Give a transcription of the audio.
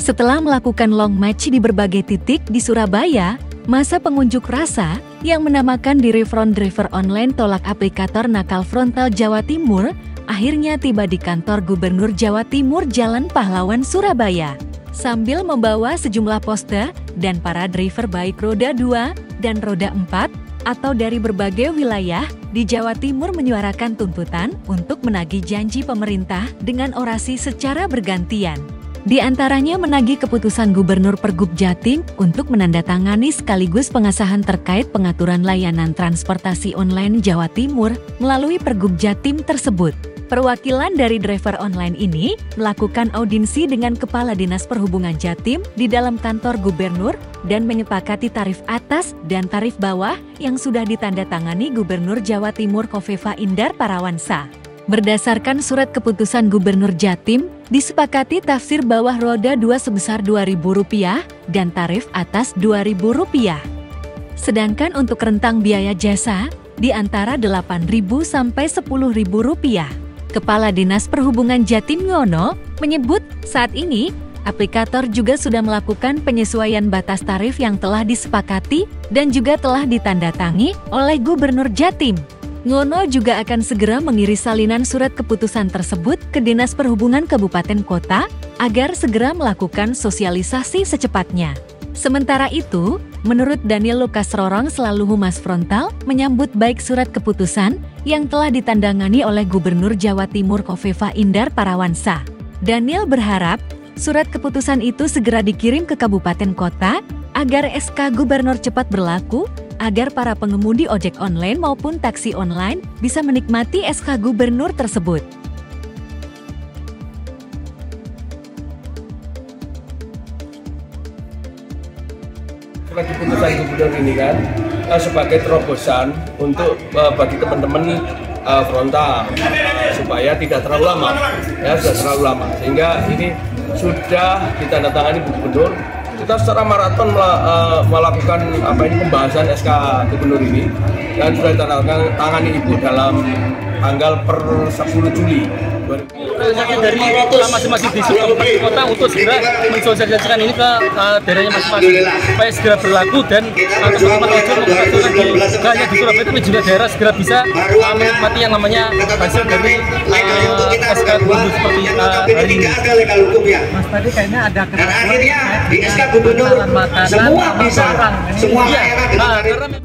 Setelah melakukan long march di berbagai titik di Surabaya, masa pengunjuk rasa yang menamakan diri Front Driver Online tolak aplikator nakal frontal Jawa Timur akhirnya tiba di kantor Gubernur Jawa Timur Jalan Pahlawan, Surabaya. Sambil membawa sejumlah poster dan para driver baik roda 2 dan roda 4 atau dari berbagai wilayah di Jawa Timur menyuarakan tuntutan untuk menagih janji pemerintah dengan orasi secara bergantian. Di antaranya menagih keputusan Gubernur Pergub Jatim untuk menandatangani sekaligus pengesahan terkait pengaturan layanan transportasi online Jawa Timur melalui Pergub Jatim tersebut. Perwakilan dari driver online ini melakukan audiensi dengan Kepala Dinas Perhubungan Jatim di dalam kantor Gubernur dan menyepakati tarif atas dan tarif bawah yang sudah ditandatangani Gubernur Jawa Timur Khofifah Indar Parawansa. Berdasarkan surat keputusan Gubernur Jatim, disepakati tafsir bawah roda 2 sebesar Rp2.000 dan tarif atas Rp2.000. Sedangkan untuk rentang biaya jasa, di antara Rp8.000 sampai Rp10.000. Kepala Dinas Perhubungan Jatim Ngono menyebut saat ini, aplikator juga sudah melakukan penyesuaian batas tarif yang telah disepakati dan juga telah ditandatangani oleh Gubernur Jatim. Ngono juga akan segera mengirim salinan surat keputusan tersebut ke Dinas Perhubungan Kabupaten Kota agar segera melakukan sosialisasi secepatnya. Sementara itu, menurut Daniel Lukas Rorong selalu Humas Frontal menyambut baik surat keputusan yang telah ditandangani oleh Gubernur Jawa Timur Khofifah Indar Parawansa. Daniel berharap surat keputusan itu segera dikirim ke Kabupaten Kota agar SK Gubernur cepat berlaku agar para pengemudi ojek online maupun taksi online bisa menikmati SK Gubernur tersebut. Surat keputusan Gubernur ini kan sebagai terobosan untuk bagi teman-teman frontal supaya tidak terlalu lama, ya sudah terlalu lama sehingga ini sudah ditandatangani Gubernur. Kita secara maraton melakukan pembahasan SK Gubernur ini dan sudah ditandatangani Ibu dalam tanggal per 10 Juli 2020. Dari masing-masing distrik kabupaten kota untuk segera mensosialisasikan ini ke daerahnya masing-masing supaya segera berlaku dan teman-teman ojol mengatakan tidak hanya di Surabaya tapi juga daerah segera bisa menikmati yang namanya hasil dari SK Gubernur seperti hari ini. Mas, tadi kayaknya ada akhirnya di SK Gubernur semua bisa, semua karena